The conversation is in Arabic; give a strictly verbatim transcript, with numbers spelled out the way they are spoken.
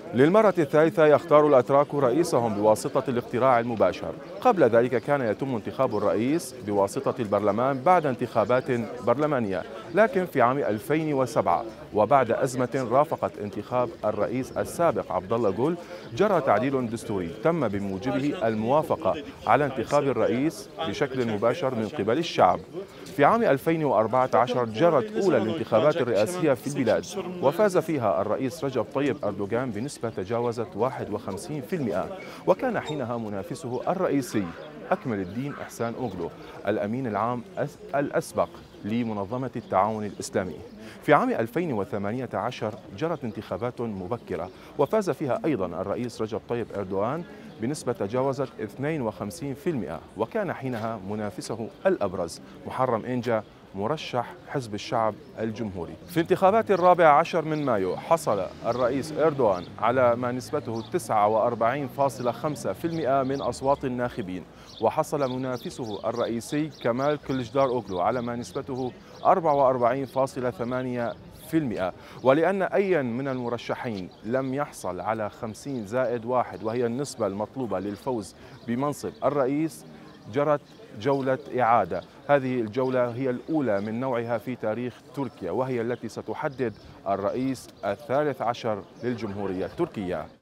للمرة الثالثة يختار الأتراك رئيسهم بواسطة الاقتراع المباشر. قبل ذلك كان يتم انتخاب الرئيس بواسطة البرلمان بعد انتخابات برلمانية، لكن في عام ألفين وسبعة وبعد أزمة رافقت انتخاب الرئيس السابق عبد الله جول جرى تعديل دستوري تم بموجبه الموافقة على انتخاب الرئيس بشكل مباشر من قبل الشعب. في عام ألفين وأربعة عشر جرت أولى الانتخابات الرئاسية في البلاد وفاز فيها الرئيس رجب طيب أردوغان بنسبة تجاوزت واحد وخمسين بالمئة، وكان حينها منافسه الرئيسي أكمل الدين إحسان أوغلو الأمين العام الأسبق لمنظمة التعاون الإسلامي. في عام ألفين وثمانية عشر جرت انتخابات مبكرة وفاز فيها أيضا الرئيس رجب طيب أردوغان بنسبة تجاوزت اثنين وخمسين بالمئة، وكان حينها منافسه الأبرز محرم إنجا مرشح حزب الشعب الجمهوري. في انتخابات الرابع عشر من مايو حصل الرئيس إردوغان على ما نسبته تسعة وأربعين فاصلة خمسة بالمئة من أصوات الناخبين، وحصل منافسه الرئيسي كمال كلجدار أوغلو على ما نسبته أربعة وأربعين فاصلة ثمانية بالمئة. ولأن أي من المرشحين لم يحصل على خمسين زائد واحد وهي النسبة المطلوبة للفوز بمنصب الرئيس جرت جولة إعادة. هذه الجولة هي الأولى من نوعها في تاريخ تركيا، وهي التي ستحدد الرئيس الثالث عشر للجمهورية التركية.